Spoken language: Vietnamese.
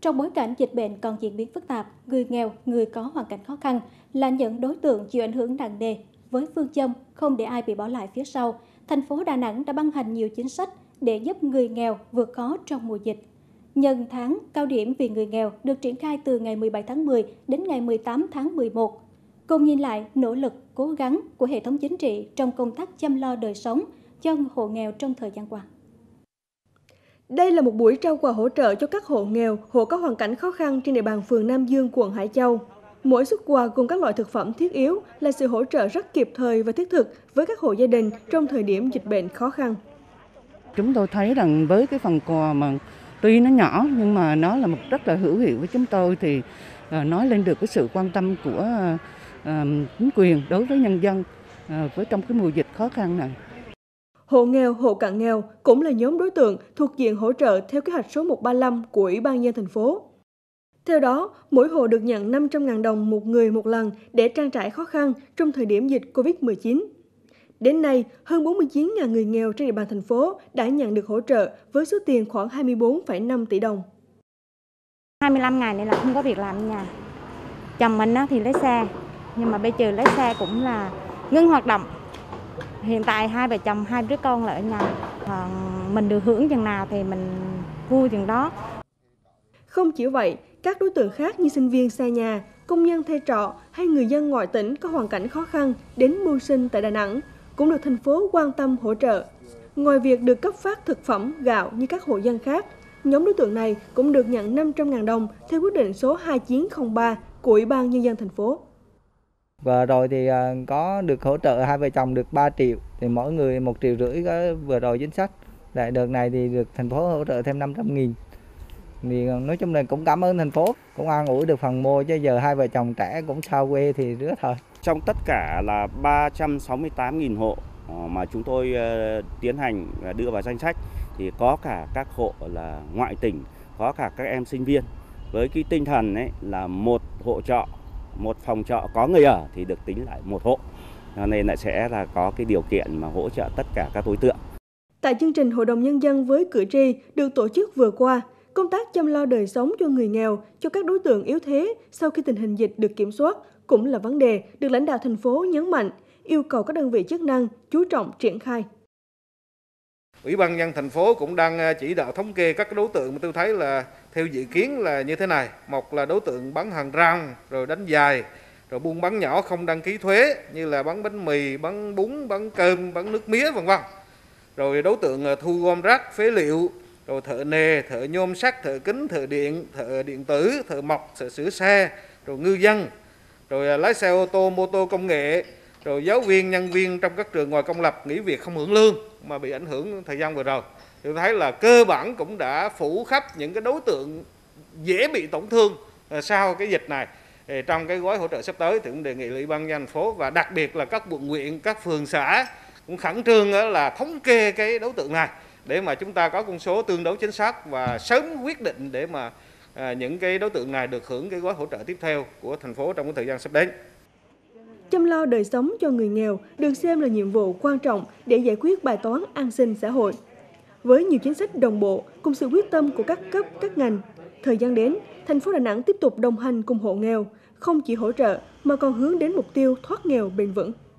Trong bối cảnh dịch bệnh còn diễn biến phức tạp, người nghèo, người có hoàn cảnh khó khăn là những đối tượng chịu ảnh hưởng nặng nề. Với phương châm không để ai bị bỏ lại phía sau, thành phố Đà Nẵng đã ban hành nhiều chính sách để giúp người nghèo vượt khó trong mùa dịch. Nhân tháng cao điểm vì người nghèo được triển khai từ ngày 17 tháng 10 đến ngày 18 tháng 11. Cùng nhìn lại nỗ lực, cố gắng của hệ thống chính trị trong công tác chăm lo đời sống cho hộ nghèo trong thời gian qua. Đây là một buổi trao quà hỗ trợ cho các hộ nghèo, hộ có hoàn cảnh khó khăn trên địa bàn phường Nam Dương, quận Hải Châu. Mỗi suất quà cùng các loại thực phẩm thiết yếu là sự hỗ trợ rất kịp thời và thiết thực với các hộ gia đình trong thời điểm dịch bệnh khó khăn. Chúng tôi thấy rằng với cái phần quà mà tuy nó nhỏ nhưng mà nó là một rất là hữu hiệu với chúng tôi thì nói lên được cái sự quan tâm của chính quyền đối với nhân dân với trong cái mùa dịch khó khăn này. Hộ nghèo, hộ cận nghèo cũng là nhóm đối tượng thuộc diện hỗ trợ theo kế hoạch số 135 của Ủy ban nhân dân thành phố. Theo đó, mỗi hộ được nhận 500.000 đồng một người một lần để trang trải khó khăn trong thời điểm dịch Covid-19. Đến nay, hơn 49.000 người nghèo trên địa bàn thành phố đã nhận được hỗ trợ với số tiền khoảng 24,5 tỷ đồng. 25 ngày này là không có việc làm ở nhà. Chồng mình thì lấy xe, nhưng mà bây giờ lấy xe cũng là ngưng hoạt động. Hiện tại hai vợ chồng, hai đứa con là ở nhà. Mình được hưởng chừng nào thì mình vui chừng đó. Không chỉ vậy, các đối tượng khác như sinh viên xa nhà, công nhân thuê trọ hay người dân ngoại tỉnh có hoàn cảnh khó khăn đến mưu sinh tại Đà Nẵng cũng được thành phố quan tâm hỗ trợ. Ngoài việc được cấp phát thực phẩm, gạo như các hộ dân khác, nhóm đối tượng này cũng được nhận 500.000 đồng theo quyết định số 2903 của Ủy ban nhân dân thành phố. Vừa rồi thì có được hỗ trợ hai vợ chồng được 3 triệu, thì mỗi người 1,5 triệu vừa rồi chính sách. Tại đợt này thì được thành phố hỗ trợ thêm 500.000. Thì nói chung là cũng cảm ơn thành phố, cũng an ủi được phần mua chứ giờ hai vợ chồng trẻ cũng xa quê thì rứa thôi. Trong tất cả là 368.000 hộ mà chúng tôi tiến hành đưa vào danh sách thì có cả các hộ là ngoại tỉnh, có cả các em sinh viên. Với cái tinh thần ấy là một hộ trọ, một phòng trọ có người ở thì được tính lại một hộ. Cho nên là sẽ là có cái điều kiện mà hỗ trợ tất cả các đối tượng. Tại chương trình Hội đồng Nhân dân với cử tri được tổ chức vừa qua, công tác chăm lo đời sống cho người nghèo, cho các đối tượng yếu thế sau khi tình hình dịch được kiểm soát cũng là vấn đề được lãnh đạo thành phố nhấn mạnh, yêu cầu các đơn vị chức năng chú trọng triển khai. Ủy ban nhân dân thành phố cũng đang chỉ đạo thống kê các đối tượng mà tôi thấy là theo dự kiến là như thế này. Một là đối tượng bán hàng rong, rồi đánh giày, rồi buôn bán nhỏ không đăng ký thuế như là bán bánh mì, bán bún, bán cơm, bán nước mía v.v. Rồi đối tượng thu gom rác, phế liệu, rồi thợ nề, thợ nhôm sắt, thợ kính, thợ điện tử, thợ mộc, thợ sửa xe, rồi ngư dân, rồi lái xe ô tô, mô tô công nghệ, rồi giáo viên, nhân viên trong các trường ngoài công lập nghỉ việc không hưởng lương mà bị ảnh hưởng thời gian vừa rồi. Tôi thấy là cơ bản cũng đã phủ khắp những cái đối tượng dễ bị tổn thương sau cái dịch này. Trong cái gói hỗ trợ sắp tới thì cũng đề nghị Ủy ban nhân dân thành phố và đặc biệt là các quận huyện, các phường xã cũng khẩn trương là thống kê cái đối tượng này để mà chúng ta có con số tương đối chính xác và sớm quyết định để mà những cái đối tượng này được hưởng cái gói hỗ trợ tiếp theo của thành phố trong cái thời gian sắp đến. Chăm lo đời sống cho người nghèo được xem là nhiệm vụ quan trọng để giải quyết bài toán an sinh xã hội. Với nhiều chính sách đồng bộ cùng sự quyết tâm của các cấp, các ngành, thời gian đến, thành phố Đà Nẵng tiếp tục đồng hành cùng hộ nghèo, không chỉ hỗ trợ mà còn hướng đến mục tiêu thoát nghèo bền vững.